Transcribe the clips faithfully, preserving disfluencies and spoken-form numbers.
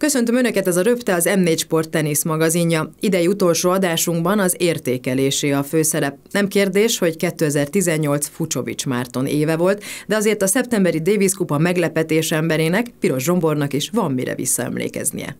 Köszöntöm Önöket, ez a Röpte, az em négy Sport tenisz magazinja. Idei utolsó adásunkban az értékelésé a főszerep. Nem kérdés, hogy kétezer-tizennyolc Fucsovics Márton éve volt, de azért a szeptemberi Davis kupa meglepetés emberének, Piros Zsombornak is van mire visszaemlékeznie.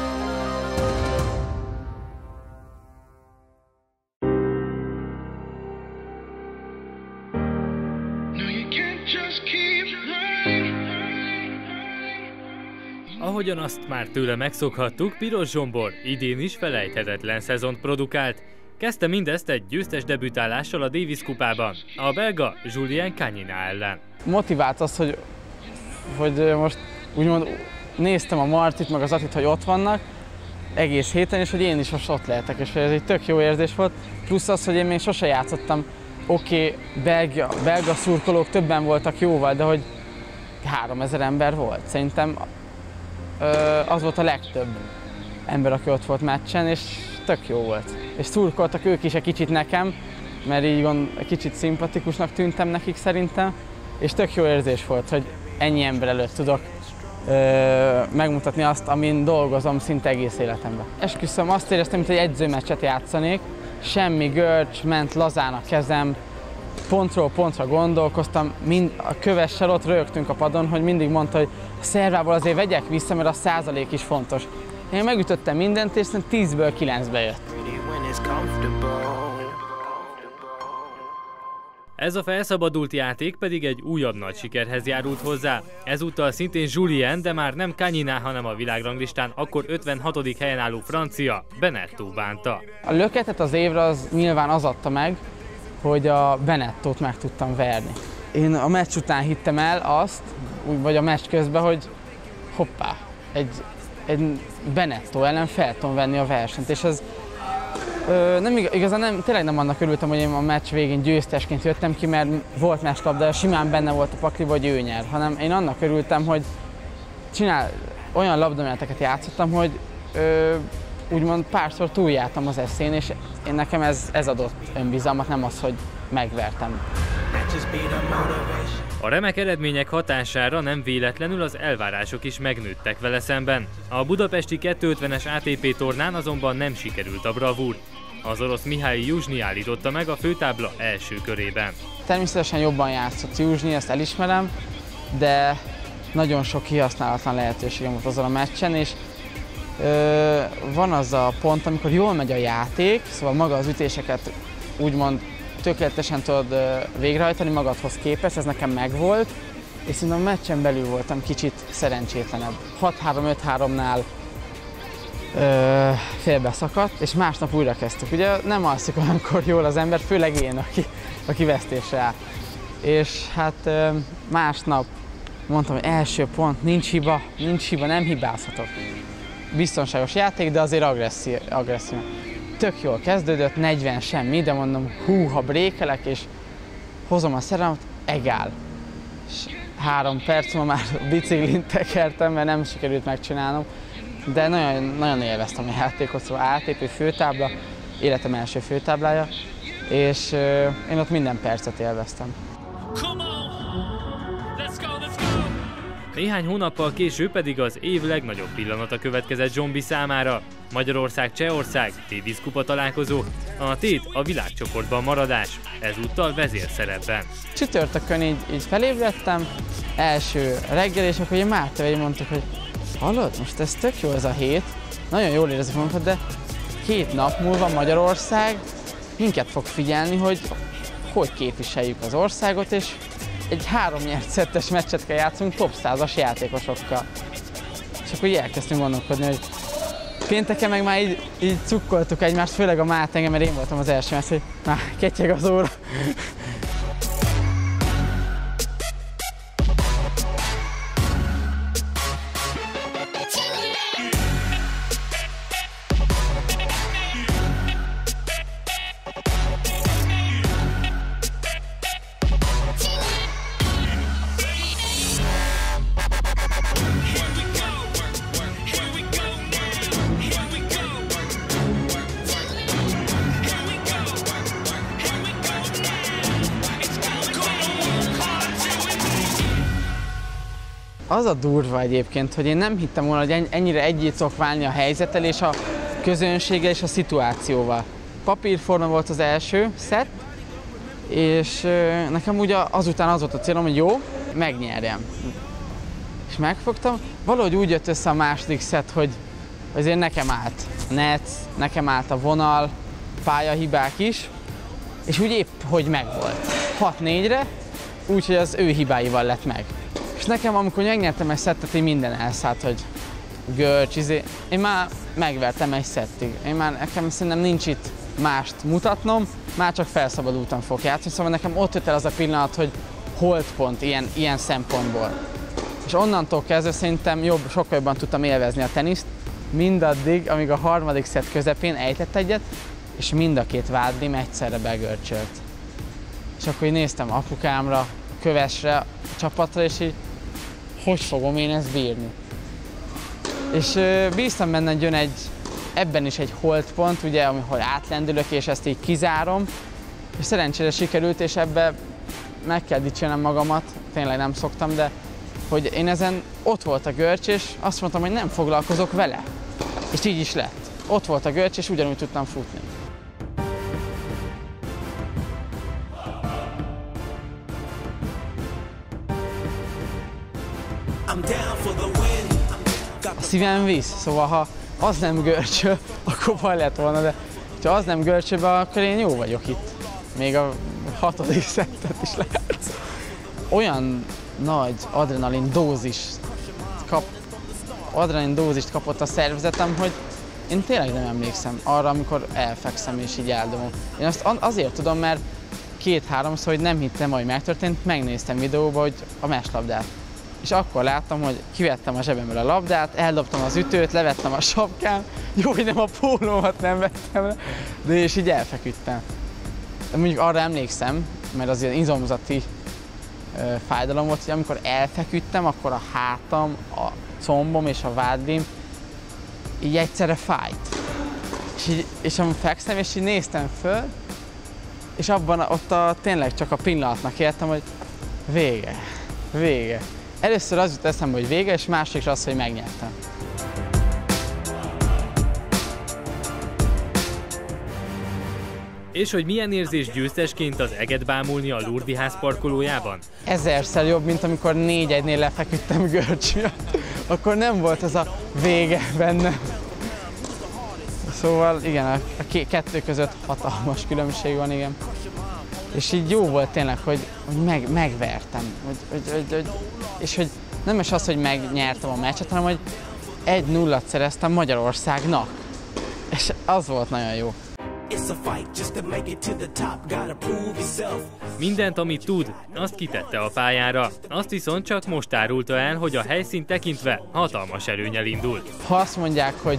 Ahogyan azt már tőle megszokhattuk, Piros Zsombor idén is felejthetetlen szezont produkált. Kezdte mindezt egy győztes debütálással a Davis kupában, a belga Julien Kanyina ellen. Motivált az, hogy, hogy most úgymond néztem a Martit, meg az Atit, hogy ott vannak egész héten, és hogy én is most ott lehetek, és ez egy tök jó érzés volt. Plusz az, hogy én még sose játszottam, oké, okay, belga, belga szurkolók többen voltak jóval, de hogy háromezer ember volt. Szerintem az volt a legtöbb ember, aki ott volt meccsen, és tök jó volt. És szurkoltak ők is egy kicsit nekem, mert így van, egy kicsit szimpatikusnak tűntem nekik szerintem, és tök jó érzés volt, hogy ennyi ember előtt tudok ö, megmutatni azt, amin dolgozom szinte egész életemben. Esküszöm, azt éreztem, mint egy edzőmeccset játszanék, semmi görcs, ment lazán a kezem, pontról pontra gondolkoztam, mind, a kövessel ott rögtünk a padon, hogy mindig mondta, hogy a szervából azért vegyek vissza, mert a százalék is fontos. Én megütöttem mindent, és tízből kilencbe jött. Ez a felszabadult játék pedig egy újabb nagy sikerhez járult hozzá. Ezúttal szintén Julien, de már nem Kanyina, hanem a világranglistán akkor ötvenhatodik helyen álló francia Benetto bánta. A löketet az évre az nyilván az adta meg, hogy a Benettót meg tudtam verni. Én a meccs után hittem el azt, vagy a meccs közben, hogy hoppá, egy, egy Benetto ellen fel tudom venni a versenyt, és ez ö, nem igazán nem, tényleg nem annak örültem, hogy én a meccs végén győztesként jöttem ki, mert volt meccslabda, simán benne volt a pakliba, hogy ő nyer, hanem én annak örültem, hogy csinál, olyan labdameneteket játszottam, hogy ö, úgymond párszor túljártam az eszén, és én nekem ez, ez adott önbizalmat, nem az, hogy megvertem. A remek eredmények hatására nem véletlenül az elvárások is megnőttek vele szemben. A budapesti kétszázötvenes á té pé tornán azonban nem sikerült a bravúr. Az orosz Mihály Juzsnyi állította meg a főtábla első körében. Természetesen jobban játszott Juzsnyi, ezt elismerem, de nagyon sok kihasználatlan lehetőségem volt azon a meccsen, és ö, van az a pont, amikor jól megy a játék, szóval maga az ütéseket úgymond tökéletesen tudod végrehajtani magadhoz képest, ez nekem megvolt, és szerintem a meccsen belül voltam kicsit szerencsétlenebb. hat három öt háromnál félbeszakadt, és másnap újra kezdtük. Ugye nem alszik olyankor jól az ember, főleg én, aki, aki vesztésre áll. És hát ö, másnap mondtam, hogy első pont, nincs hiba, nincs hiba, nem hibázhatok. Biztonságos játék, de azért agresszív. agresszív. Tök jól kezdődött, negyven semmi, de mondom, hú, ha brékelek és hozom a szerelmet, egál. És három perc, ma már biciklin tekertem, mert nem sikerült megcsinálnom, de nagyon, nagyon élveztem a játékot, szóval á té pé főtábla, életem első főtáblája, és euh, én ott minden percet élveztem. Néhány hónappal később pedig az év legnagyobb pillanata következett Zsombi számára. Magyarország-Csehország Davis kupa találkozó, a tét a világcsoportban maradás, ezúttal vezérszerepben. Csütörtökön így, így felébredtem, első reggel, és akkor Mártével mondtuk, hogy hallod, most ez tök jó ez a hét, nagyon jól érezzük magunkat, de két nap múlva Magyarország minket fog figyelni, hogy hogy képviseljük az országot, és egy három nyert szettes meccset kell játszunk top százas játékosokkal. És akkor így elkezdtünk gondolkodni, hogy pénteken meg már így, így cukkoltuk egymást, főleg a Máté engem, mert én voltam az első, mert hogy már ketyeg az óra. Az a durva egyébként, hogy én nem hittem volna, hogy ennyire együtt szok válni a helyzettel és a közönséggel és a szituációval. Papírforma volt az első szett, és nekem ugye azután az volt a célom, hogy jó, megnyerjem. És megfogtam, valahogy úgy jött össze a második szett, hogy azért nekem állt a net, nekem állt a vonal, pályahibák is, és úgy épp, hogy megvolt. hat négyre, úgyhogy az ő hibáival lett meg. És nekem, amikor megnyertem egy szettet, én minden elszállt, hogy görcs, izé. Én már megvertem egy szettig. Én már nekem szerintem nincs itt mást mutatnom, már csak felszabadultan fog játszani, szóval nekem ott jött el az a pillanat, hogy holdpont ilyen, ilyen szempontból. És onnantól kezdve szerintem jobb, sokkal jobban tudtam élvezni a teniszt, mindaddig, amíg a harmadik szett közepén ejtett egyet, és mind a két vádlim egyszerre begörcsölt. És akkor így néztem apukámra, a kövesre, a csapatra, és így, hogy fogom én ezt bírni? És bíztam benne, hogy jön egy, ebben is egy holdpont, ugye, ahol átlendülök, és ezt így kizárom, és szerencsére sikerült, és ebbe meg kell dicsérnem magamat, tényleg nem szoktam, de hogy én ezen ott volt a görcs, és azt mondtam, hogy nem foglalkozok vele. És így is lett. Ott volt a görcs, és ugyanúgy tudtam futni. A szívem visz, szóval ha az nem görcsöl, akkor baj lett volna, de ha az nem görcsöl, akkor én jó vagyok itt. Még a hatodik szettet is lehet. Olyan nagy adrenalin dózis kap, adrenalin dózist kapott a szervezetem, hogy én tényleg nem emlékszem arra, amikor elfekszem és így eldobom. Én azt azért tudom, mert két-háromszor, hogy nem hittem, hogy megtörtént, megnéztem videóba, hogy a meslabdát. És akkor láttam, hogy kivettem a zsebemből a labdát, eldobtam az ütőt, levettem a sapkám, jó, hogy nem a pólómat nem vettem le, de és így elfeküdtem. De mondjuk arra emlékszem, mert az ilyen izomzati ö, fájdalom volt, hogy amikor elfeküdtem, akkor a hátam, a combom és a vádlim így egyszerre fájt. És, így, és amikor fekszem, és így néztem föl, és abban ott a, tényleg csak a pillanatnak értem, hogy vége, vége. Először az jut eszembe, hogy vége, és másodikra az, hogy megnyertem. És hogy milyen érzés győztesként az eget bámulni a Lurdi ház parkolójában? Ezerszer jobb, mint amikor négy egynél lefeküdtem görcs miatt. Akkor nem volt ez a vége bennem. Szóval igen, a kettő között hatalmas különbség van, igen. És így jó volt tényleg, hogy, hogy meg, megvertem. Hogy, hogy, hogy, hogy, és hogy nem is az, hogy megnyertem a meccset, hanem hogy egy nullat szereztem Magyarországnak. És az volt nagyon jó. Mindent, amit tud, azt kitette a pályára. Azt viszont csak most árulta el, hogy a helyszínt tekintve hatalmas előnnyel indult. Ha azt mondják, hogy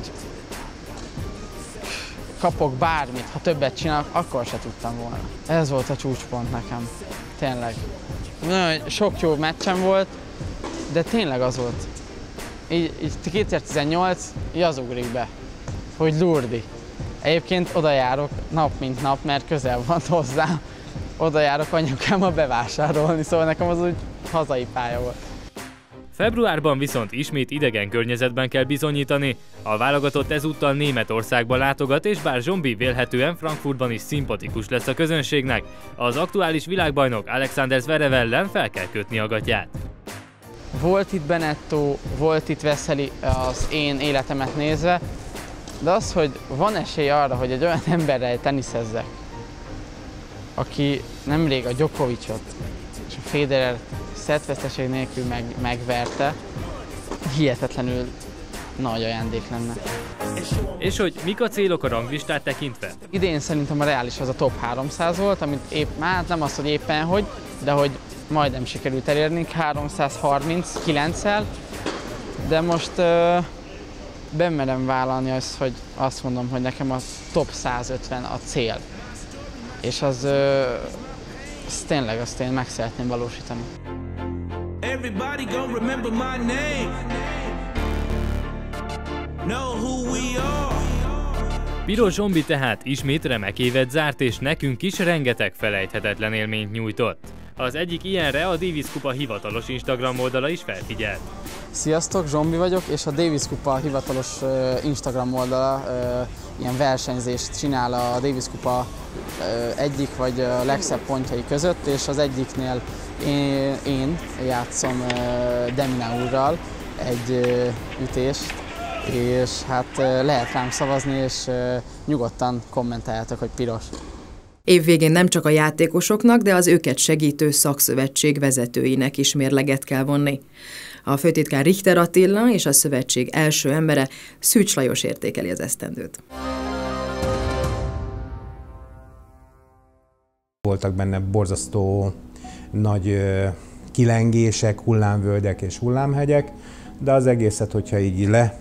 kapok bármit, ha többet csinálok, akkor se tudtam volna. Ez volt a csúcspont nekem. Tényleg. Nagyon sok jó meccsem volt, de tényleg az volt. Így, így kétezer-tizennyolc, így az ugrik be, hogy Lurdi. Egyébként oda járok nap mint nap, mert közel van hozzám. Oda járok anyukámmal bevásárolni, szóval nekem az úgy hazai pálya volt. Februárban viszont ismét idegen környezetben kell bizonyítani. A válogatott ezúttal Németországba látogat, és bár Zsombi vélhetően Frankfurtban is szimpatikus lesz a közönségnek, az aktuális világbajnok Alexander Zverev ellen fel kell kötni a gatyát. Volt itt Benetto, volt itt Vesely az én életemet nézve, de az, hogy van esély arra, hogy egy olyan emberrel teniszezzek, aki nemrég a Djokovicot és a Federer szettveszteség nélkül meg, megverte, hihetetlenül nagy ajándék lenne. És hogy mik a célok a ranglistát tekintve? Idén szerintem a reális az a top háromszáz volt, amit épp, már nem az, hogy éppen hogy, de hogy majdnem sikerült elérni háromszázharminckilenccel, de most uh, bemerem vállalni azt, hogy azt mondom, hogy nekem a top százötven a cél. És az, uh, az tényleg, azt én meg szeretném valósítani. Everybody gonna remember my name. Know who we are. Piros Zsombi tehát ismét remek évet zárt, és nekünk is rengeteg felejthetetlen élményt nyújtott. Az egyik ilyenre a Davis Kupa hivatalos Instagram oldala is felfigyelt. Sziasztok, Zsombi vagyok, és a Davis Kupa hivatalos Instagram oldala ilyen versenyzést csinál a Davis Kupa egyik vagy a legszebb pontjai között, és az egyiknél én, én játszom Demina úrral egy ütést, és hát lehet rám szavazni, és nyugodtan kommentáljátok, hogy piros. Évvégén nem csak a játékosoknak, de az őket segítő szakszövetség vezetőinek is mérleget kell vonni. A főtitkár Richter Attila és a szövetség első embere, Szűcs Lajos értékeli az esztendőt. Voltak benne borzasztó nagy kilengések, hullámvölgyek és hullámhegyek, de az egészet, hogyha így le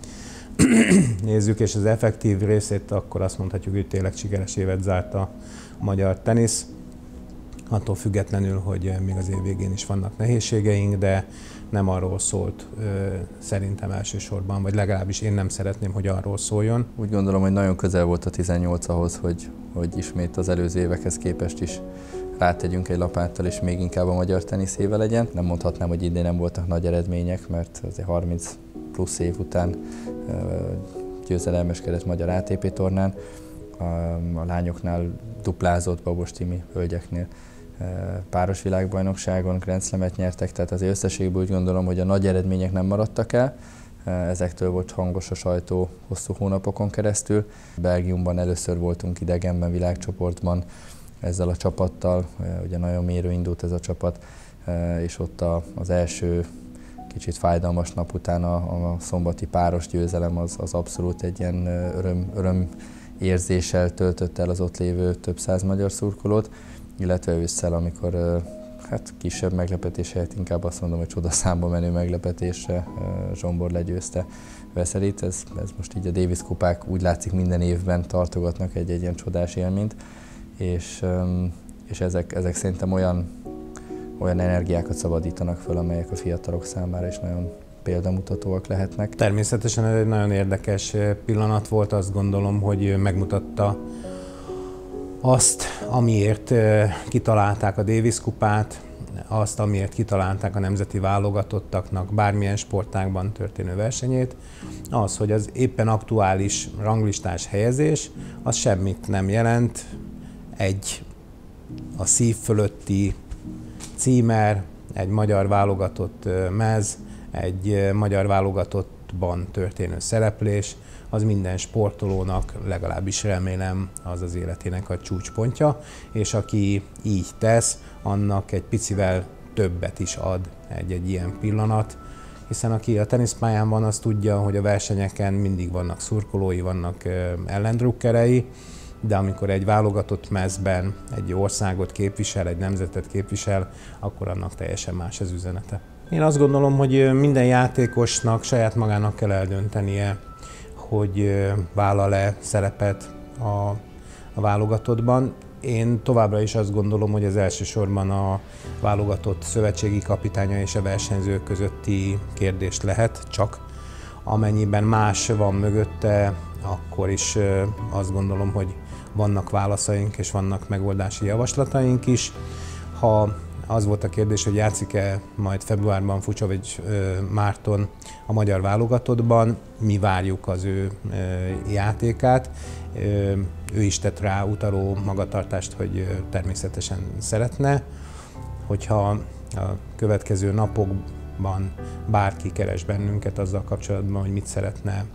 nézzük, és az effektív részét, akkor azt mondhatjuk, hogy tényleg sikeres évet zárt a magyar tenisz. Attól függetlenül, hogy még az év végén is vannak nehézségeink, de nem arról szólt szerintem elsősorban, vagy legalábbis én nem szeretném, hogy arról szóljon. Úgy gondolom, hogy nagyon közel volt a tizennyolc ahhoz, hogy, hogy ismét az előző évekhez képest is rátegyünk egy lapáttal, és még inkább a magyar tenisz éve legyen. Nem mondhatnám, hogy idén nem voltak nagy eredmények, mert azért harminc plusz év után győzedelmeskedett magyar á té pé tornán. A, a lányoknál duplázott, Babos Timi, hölgyeknél páros világbajnokságon Grand Slamet nyertek, tehát azért összességében úgy gondolom, hogy a nagy eredmények nem maradtak el. Ezektől volt hangos a sajtó hosszú hónapokon keresztül. Belgiumban először voltunk idegenben világcsoportban ezzel a csapattal, ugye nagyon mérő indult ez a csapat, és ott az első kicsit fájdalmas nap után a, a szombati páros győzelem az, az abszolút egy ilyen öröm, öröm érzéssel töltött el az ott lévő több száz magyar szurkolót, illetve ősszel, amikor hát kisebb meglepetés helyett inkább azt mondom, hogy csodaszámba menő meglepetésre Zsombor legyőzte Veszelit. Ez, ez most így a Davis kupák úgy látszik minden évben tartogatnak egy, egy ilyen csodás élményt, és, és ezek, ezek szerintem olyan, olyan energiákat szabadítanak föl, amelyek a fiatalok számára is nagyon példamutatóak lehetnek. Természetesen ez egy nagyon érdekes pillanat volt, azt gondolom, hogy megmutatta azt, amiért kitalálták a Davis kupát, azt, amiért kitalálták a nemzeti válogatottaknak bármilyen sportágban történő versenyét, az, hogy az éppen aktuális ranglistás helyezés, az semmit nem jelent, egy a szív fölötti címer, egy magyar válogatott mez, egy magyar válogatottban történő szereplés, az minden sportolónak, legalábbis remélem, az az életének a csúcspontja, és aki így tesz, annak egy picivel többet is ad egy-egy ilyen pillanat, hiszen aki a teniszpályán van, az tudja, hogy a versenyeken mindig vannak szurkolói, vannak ellendrukkerei, de amikor egy válogatott mezben egy országot képvisel, egy nemzetet képvisel, akkor annak teljesen más az üzenete. Én azt gondolom, hogy minden játékosnak saját magának kell eldöntenie, hogy vállal-e szerepet a, a válogatottban. Én továbbra is azt gondolom, hogy ez elsősorban a válogatott szövetségi kapitánya és a versenyzők közötti kérdés lehet, csak amennyiben más van mögötte, akkor is azt gondolom, hogy vannak válaszaink és vannak megoldási javaslataink is. Ha az volt a kérdés, hogy játszik-e majd februárban Fucsovics Márton a magyar válogatottban, mi várjuk az ő játékát. Ő is tett rá utaló magatartást, hogy természetesen szeretne. Hogyha a következő napokban bárki keres bennünket azzal kapcsolatban, hogy mit szeretne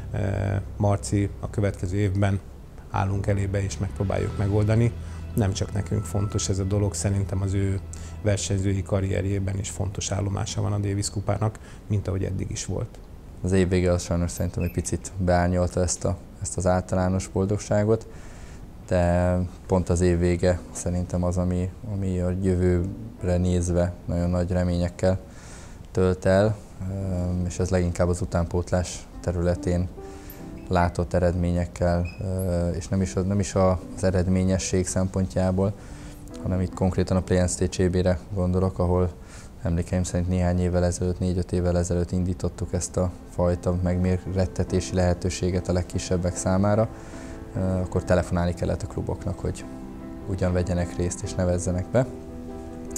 Marci a következő évben, állunk elébe és megpróbáljuk megoldani. Nem csak nekünk fontos ez a dolog, szerintem az ő versenyzői karrierjében is fontos állomása van a Davis kupának, mint ahogy eddig is volt. Az év vége az sajnos szerintem egy picit beárnyolta ezt, a, ezt az általános boldogságot, de pont az év vége szerintem az, ami, ami a jövőre nézve nagyon nagy reményekkel tölt el, és ez leginkább az utánpótlás területén látott eredményekkel, és nem is, nem is az eredményesség szempontjából, hanem itt konkrétan a Play and Stage cé bé-re gondolok, ahol emlékeim szerint néhány évvel ezelőtt, négy-öt évvel ezelőtt indítottuk ezt a fajta megmérettetési lehetőséget a legkisebbek számára, akkor telefonálni kellett a kluboknak, hogy ugyan vegyenek részt és nevezzenek be.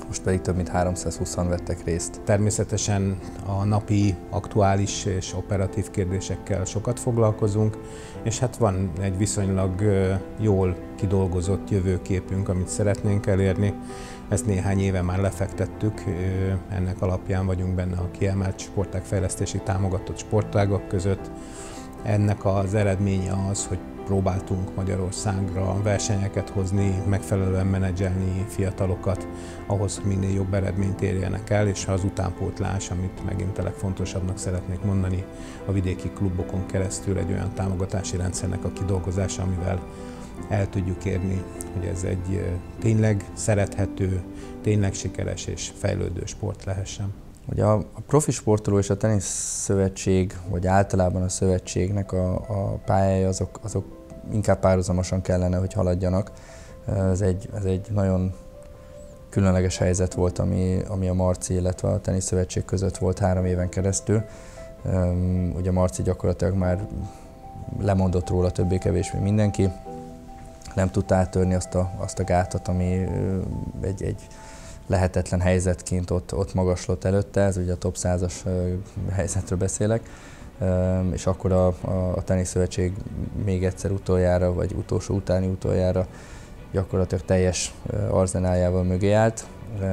most pedig több mint háromszázhúszan vettek részt. Természetesen a napi aktuális és operatív kérdésekkel sokat foglalkozunk, és hát van egy viszonylag jól kidolgozott jövőképünk, amit szeretnénk elérni. Ezt néhány éve már lefektettük, ennek alapján vagyunk benne a kiemelt sportágfejlesztési támogatott sportágak között. Ennek az eredménye az, hogy próbáltunk Magyarországra versenyeket hozni, megfelelően menedzselni fiatalokat, ahhoz, hogy minél jobb eredményt érjenek el, és az utánpótlás, amit megint a legfontosabbnak szeretnék mondani, a vidéki klubokon keresztül egy olyan támogatási rendszernek a kidolgozása, amivel el tudjuk érni, hogy ez egy tényleg szerethető, tényleg sikeres és fejlődő sport lehessen. Ugye a profi sportoló és a teniszszövetség, vagy általában a szövetségnek a, a pályái azok, azok inkább párhuzamosan kellene, hogy haladjanak. Ez egy, ez egy nagyon különleges helyzet volt, ami, ami a Marci, illetve a teniszszövetség között volt három éven keresztül. Ugye Marci gyakorlatilag már lemondott róla többé-kevésbé mindenki, nem tudta áttörni azt a, azt a gátat, ami egy, egy lehetetlen helyzetként ott, ott magaslott előtte, ez ugye a top százas helyzetről beszélek, és akkor a, a, a teniszszövetség még egyszer utoljára, vagy utolsó utáni utoljára gyakorlatilag teljes arzenáljával mögé állt.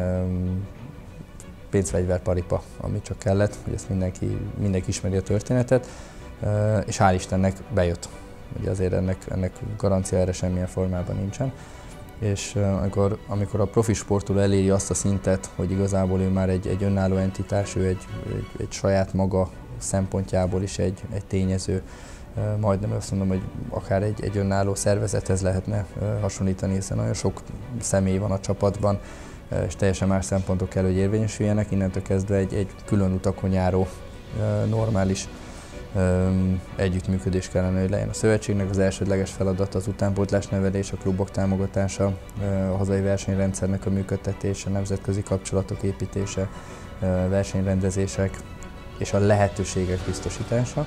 Pénzfegyver, paripa, ami csak kellett, hogy ezt mindenki, mindenki ismeri a történetet, és hál' Istennek bejött. Ugye azért ennek, ennek garancia erre semmilyen formában nincsen. És amikor, amikor a profi sportoló eléri azt a szintet, hogy igazából ő már egy, egy önálló entitás, ő egy, egy, egy saját maga szempontjából is egy, egy tényező, majdnem azt mondom, hogy akár egy, egy önálló szervezethez lehetne hasonlítani, hiszen nagyon sok személy van a csapatban, és teljesen más szempontok kell, hogy érvényesüljenek, innentől kezdve egy, egy külön utakon járó, normális együttműködés kellene, hogy legyen a szövetségnek. Az elsődleges feladat az utánpótlás nevelés, a klubok támogatása, a hazai versenyrendszernek a működtetése, nemzetközi kapcsolatok építése, versenyrendezések és a lehetőségek biztosítása.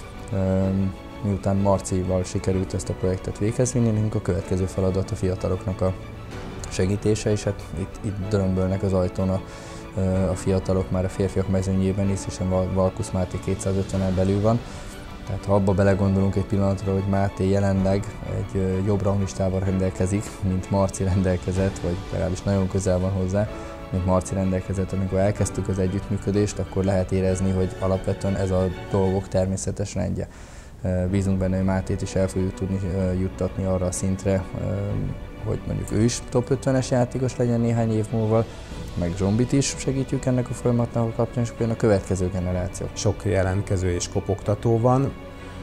Miután Marcival sikerült ezt a projektet véghez vinni, nekünk a következő feladat a fiataloknak a segítése, és hát itt, itt dörömbölnek az ajtón a a fiatalok már a férfiak mezőnyében is, hiszen Valkusz Máté kétszázötvenen belül van. Tehát ha abba belegondolunk egy pillanatra, hogy Máté jelenleg egy jobb ranglistával rendelkezik, mint Marci rendelkezett, vagy legalábbis nagyon közel van hozzá, mint Marci rendelkezett, amikor elkezdtük az együttműködést, akkor lehet érezni, hogy alapvetően ez a dolgok természetes rendje. Bízunk benne, hogy Mátét is el fogjuk tudni juttatni arra a szintre, hogy mondjuk ő is top ötvenes játékos legyen néhány év múlva, meg Zsombit is segítjük ennek a folyamatnak kapcsán, és a következő generáció. Sok jelentkező és kopogtató van,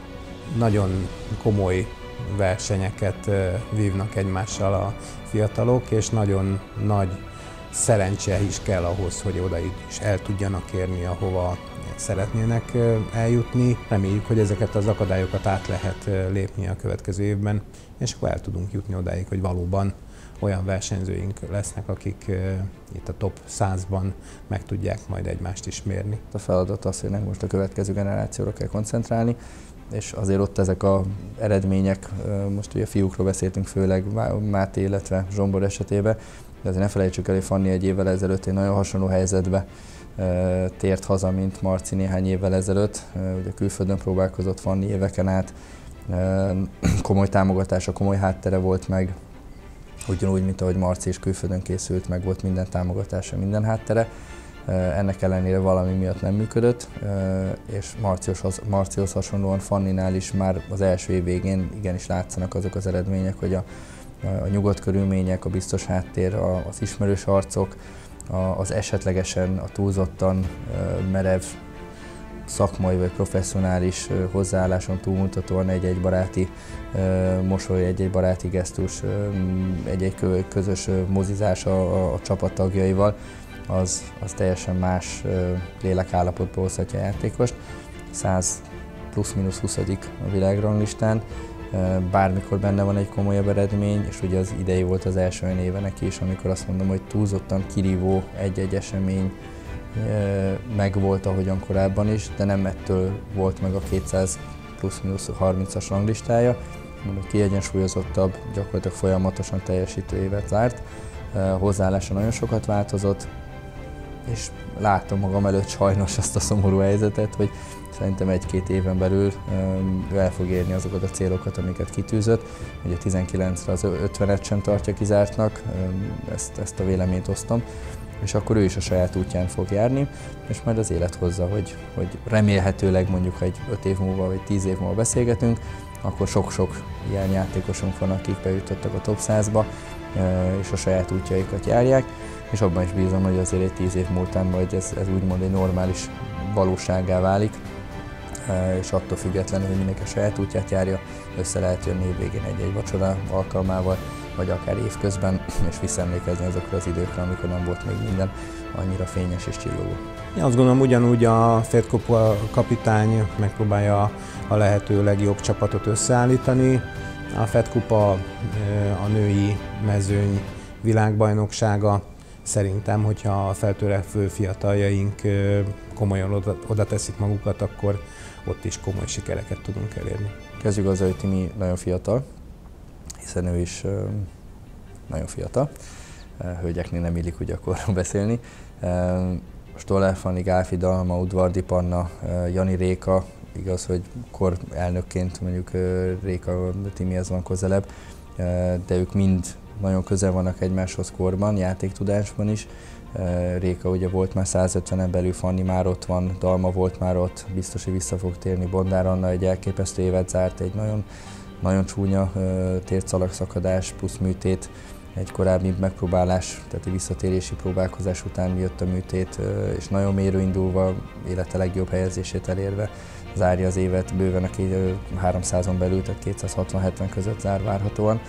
nagyon komoly versenyeket vívnak egymással a fiatalok, és nagyon nagy szerencse is kell ahhoz, hogy oda is el tudjanak érni, ahova szeretnének eljutni. Reméljük, hogy ezeket az akadályokat át lehet lépni a következő évben, és akkor el tudunk jutni odáig, hogy valóban olyan versenyzőink lesznek, akik uh, itt a top százban meg tudják majd egymást is mérni. A feladat az, hogy most a következő generációra kell koncentrálni, és azért ott ezek az eredmények, uh, most ugye a fiúkról beszéltünk főleg Máté, illetve Zsombor esetében, de azért ne felejtsük el, hogy Fanni egy évvel ezelőtt egy nagyon hasonló helyzetbe uh, tért haza, mint Marci néhány évvel ezelőtt. Uh, ugye külföldön próbálkozott Fanni éveken át, uh, komoly támogatása, komoly háttere volt meg, ugyanúgy, mint ahogy Marci is külföldön készült, meg volt minden támogatása, minden háttere. Ennek ellenére valami miatt nem működött, és Marcihoz, Marcihoz hasonlóan Fanninál is már az első év végén igenis látszanak azok az eredmények, hogy a, a nyugodt körülmények, a biztos háttér, az ismerős arcok, az esetlegesen, a túlzottan merev szakmai vagy professzionális hozzáálláson túlmutatóan egy-egy baráti mosoly, egy-egy baráti gesztus, egy-egy közös mozizás a, a csapattagjaival, az, az teljesen más lélekállapotba hozhatja a játékost. száz plusz-minusz huszadik a világranglistán, bármikor benne van egy komolyabb eredmény, és ugye az idei volt az első olyan éve neki is, amikor azt mondom, hogy túlzottan kirívó egy-egy esemény megvolt, ahogyan korábban is, de nem ettől volt meg a kétszáz plusz-minusz harmincas ranglistája, mondjuk kiegyensúlyozottabb, gyakorlatilag folyamatosan teljesítő évet zárt, hozzáállása nagyon sokat változott, és látom magam előtt sajnos azt a szomorú helyzetet, hogy szerintem egy-két éven belül ő el fog érni azokat a célokat, amiket kitűzött. Ugye tizenkilencre az ötvenet sem tartja kizártnak, ezt, ezt a véleményt osztom, és akkor ő is a saját útján fog járni, és majd az élet hozza, hogy, hogy remélhetőleg mondjuk egy öt év múlva vagy tíz év múlva beszélgetünk, akkor sok-sok ilyen játékosunk van, akik bejutottak a top százba, és a saját útjaikat járják, és abban is bízom, hogy azért egy tíz év múltán majd ez, ez úgymond egy normális valósággá válik, és attól függetlenül, hogy mindenki a saját útját járja, össze lehet jönni évvégén egy-egy vacsora alkalmával, vagy akár évközben, és visszaemlékezni azokra az időkre, amikor nem volt még minden annyira fényes és csillogó. Én azt gondolom, ugyanúgy a Fed Kupa kapitány megpróbálja a lehető legjobb csapatot összeállítani. A Fed Kupa a női mezőny világbajnoksága. Szerintem, hogyha a feltörekvő fiataljaink komolyan oda, oda teszik magukat, akkor ott is komoly sikereket tudunk elérni. Kezdjük azzal, hogy Timi nagyon fiatal, hiszen ő is nagyon fiatal. Hölgyeknél nem illik úgy akkor beszélni. Stoller Fanni, Gálfi Dalma, Udvardi Panna, Jani Réka, igaz, hogy kor elnökként mondjuk Réka Timihez van közelebb, de ők mind nagyon közel vannak egymáshoz korban, játéktudásban is. Réka ugye volt már százötvenen belül, Fanni már ott van, Dalma volt már ott, biztos, hogy vissza fog térni. Bondár Anna egy elképesztő évet zárt, egy nagyon, nagyon csúnya térszalagszakadás plusz műtét, egy korábbi megpróbálás, tehát egy visszatérési próbálkozás után jött a műtét, és nagyon mérő indulva, élete legjobb helyezését elérve zárja az évet, bőven a háromszázon belül, tehát kétszázhatvan-hetven között zár várhatóan.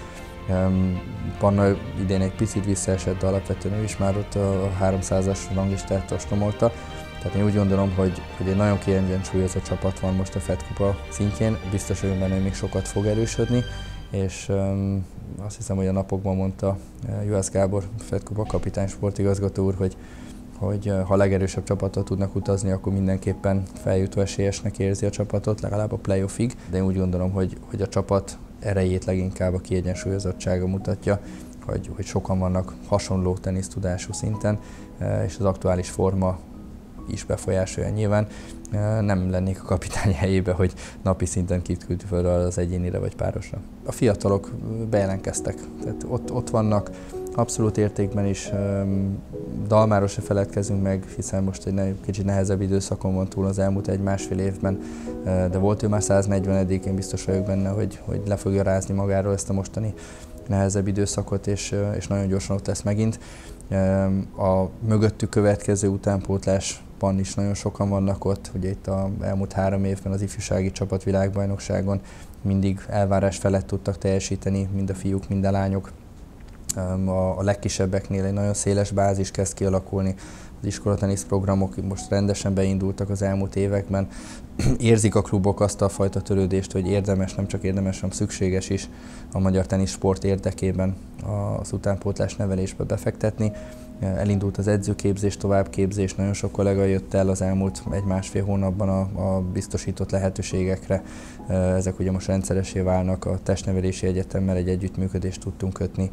Panna idén egy picit visszaesett, de alapvetően ő is már ott a háromszázas ranglistát ostromolta. Tehát én úgy gondolom, hogy, hogy egy nagyon kiegyensúlyozott csapat van most a Fed Kupa szintjén. Biztos vagyok benne, hogy még sokat fog erősödni, és um, azt hiszem, hogy a napokban mondta Juhász Gábor, Fed Kupa kapitány, sportigazgató úr, hogy, hogy ha a legerősebb csapattal tudnak utazni, akkor mindenképpen feljutó esélyesnek érzi a csapatot, legalább a playoffig. De én úgy gondolom, hogy, hogy a csapat erejét leginkább a kiegyensúlyozottsága mutatja, hogy, hogy sokan vannak hasonló tenisztudású szinten, és az aktuális forma is befolyásolja nyilván. Nem lennék a kapitány helyébe, hogy napi szinten kit föl az egyénire vagy párosra. A fiatalok bejelentkeztek, tehát ott, ott vannak, abszolút értékben is. Dalmáról se feledkezünk meg, hiszen most egy kicsit nehezebb időszakon van túl az elmúlt egy-másfél évben, de volt ő már száznegyvenedik, én biztos vagyok benne, hogy, hogy le fogja rázni magáról ezt a mostani nehezebb időszakot, és, és nagyon gyorsan ott lesz megint. A mögöttük következő utánpótlásban is nagyon sokan vannak ott, ugye itt az elmúlt három évben az ifjúsági csapat világbajnokságon mindig elvárás felett tudtak teljesíteni, mind a fiúk, mind a lányok. A legkisebbeknél egy nagyon széles bázis kezd kialakulni, az iskolatenisz programok most rendesen beindultak az elmúlt években. Érzik a klubok azt a fajta törődést, hogy érdemes, nem csak érdemes, hanem szükséges is a magyar teniszsport érdekében az utánpótlás nevelésbe befektetni. Elindult az edzőképzés, továbbképzés, nagyon sok kollega jött el az elmúlt egy-másfél hónapban a, a biztosított lehetőségekre. Ezek ugye most rendszeressé válnak, a Testnevelési Egyetemmel egy együttműködést tudtunk kötni.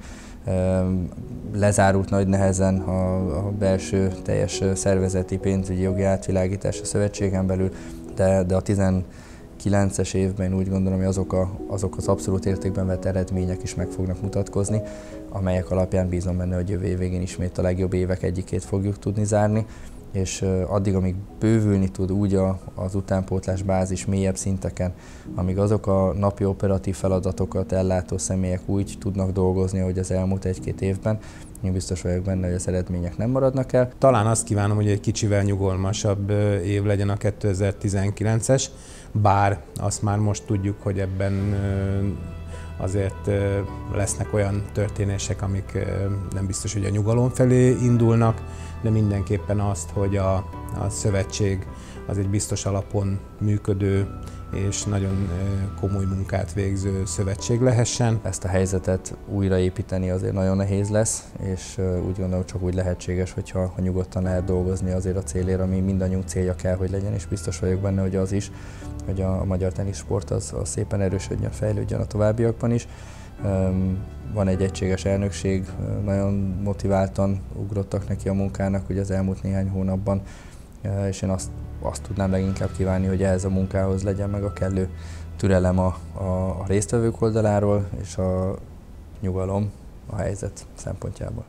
Lezárult nagy nehezen a, a belső teljes szervezeti pénzügyi jogi átvilágítás a szövetségen belül, de, de a tizenkilences évben úgy gondolom, hogy azok, a, azok az abszolút értékben vett eredmények is meg fognak mutatkozni, amelyek alapján bízom benne, hogy jövő év végén ismét a legjobb évek egyikét fogjuk tudni zárni, és addig, amíg bővülni tud úgy a, az utánpótlás bázis mélyebb szinteken, amíg azok a napi operatív feladatokat ellátó személyek úgy tudnak dolgozni, ahogy az elmúlt egy-két évben, én biztos vagyok benne, hogy az eredmények nem maradnak el. Talán azt kívánom, hogy egy kicsivel nyugalmasabb év legyen a kétezer-tizenkilences, bár azt már most tudjuk, hogy ebben azért lesznek olyan történések, amik nem biztos, hogy a nyugalom felé indulnak, de mindenképpen azt, hogy a, a szövetség az egy biztos alapon működő és nagyon komoly munkát végző szövetség lehessen. Ezt a helyzetet újraépíteni azért nagyon nehéz lesz, és úgy gondolom, csak úgy lehetséges, hogyha ha nyugodtan lehet dolgozni azért a célért, ami mindannyiunk célja kell, hogy legyen, és biztos vagyok benne, hogy az is, hogy a magyar teniszsport az, az szépen erősödjön, fejlődjön a továbbiakban is. Van egy egységes elnökség, nagyon motiváltan ugrottak neki a munkának ugye az elmúlt néhány hónapban, és én azt, azt tudnám leginkább kívánni, hogy ehhez a munkához legyen meg a kellő türelem a, a, a résztvevők oldaláról, és a nyugalom a helyzet szempontjából.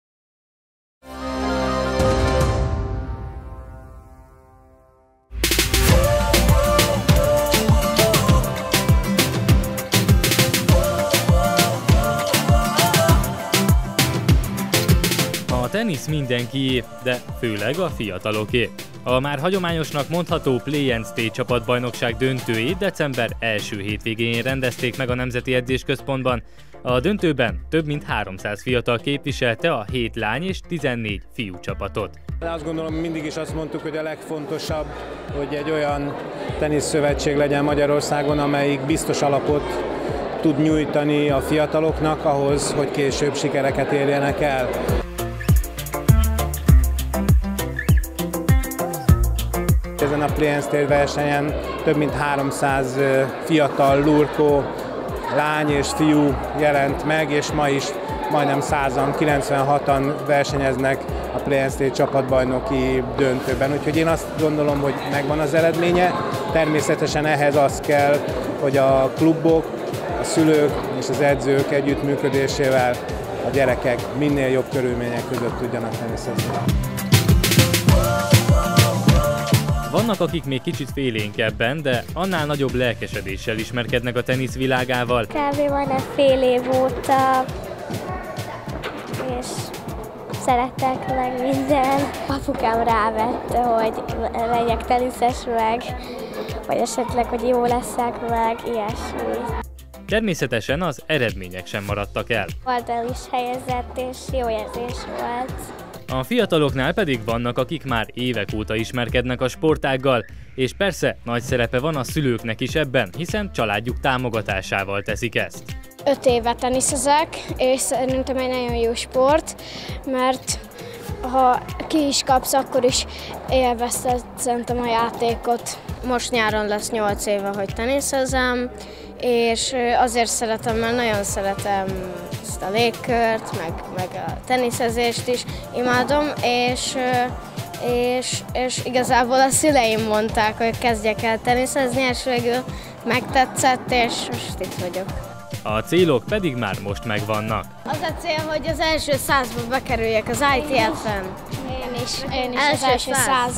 A tenisz mindenkié, de főleg a fiataloké. A már hagyományosnak mondható Play and Stay csapatbajnokság döntőjét december első hétvégén rendezték meg a Nemzeti Edzésközpontban. A döntőben több mint háromszáz fiatal képviselte a hét lány és tizennégy fiú csapatot. Azt gondolom, mindig is azt mondtuk, hogy a legfontosabb, hogy egy olyan teniszszövetség legyen Magyarországon, amelyik biztos alapot tud nyújtani a fiataloknak ahhoz, hogy később sikereket érjenek el. Ezen a Play and Stay versenyen több mint háromszáz fiatal lurkó lány és fiú jelent meg, és ma is majdnem százan, kilencvenhatan versenyeznek a Play and Stay csapatbajnoki döntőben. Úgyhogy én azt gondolom, hogy megvan az eredménye. Természetesen ehhez az kell, hogy a klubok, a szülők és az edzők együttműködésével a gyerekek minél jobb körülmények között tudjanak teniszezni. Vannak, akik még kicsit félénkebben, de annál nagyobb lelkesedéssel ismerkednek a tenisz világával. Kb. Majdnem fél év óta, és szerettek meg minden. Apukám rávette, hogy legyek teniszes meg, vagy esetleg, hogy jó leszek meg, ilyesmi. Természetesen az eredmények sem maradtak el. Oldal is helyezett, és jó érzés volt. A fiataloknál pedig vannak, akik már évek óta ismerkednek a sportággal, és persze nagy szerepe van a szülőknek is ebben, hiszen családjuk támogatásával teszik ezt. Öt éve teniszezek, és szerintem egy nagyon jó sport, mert ha ki is kapsz, akkor is élvezted szerintem a játékot. Most nyáron lesz nyolc éve, hogy teniszezem, és azért szeretem, mert nagyon szeretem ezt a légkört, meg, meg a teniszezést is imádom, és, és, és igazából a szüleim mondták, hogy kezdjek el teniszezni, és végül megtetszett, és most itt vagyok. A célok pedig már most megvannak. Az a cél, hogy az első százba bekerüljek az I T F-en. Én is, én is első az első száz. száz.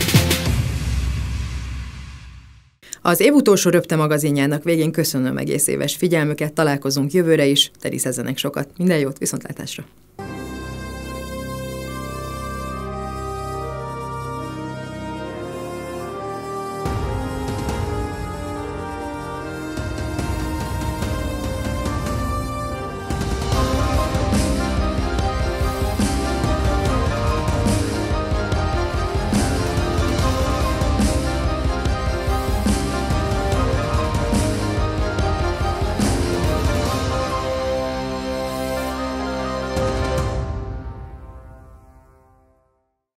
Az év utolsó Röpte magazinjának végén köszönöm egész éves figyelmüket, találkozunk jövőre is, teniszezzenek sokat. Minden jót, viszontlátásra!